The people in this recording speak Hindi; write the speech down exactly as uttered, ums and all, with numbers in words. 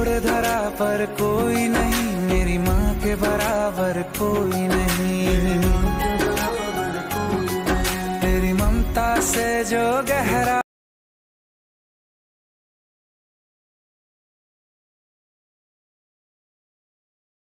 धरा पर कोई नहीं, मेरी माँ के बराबर कोई नहीं। तेरी ममता से जो गहरा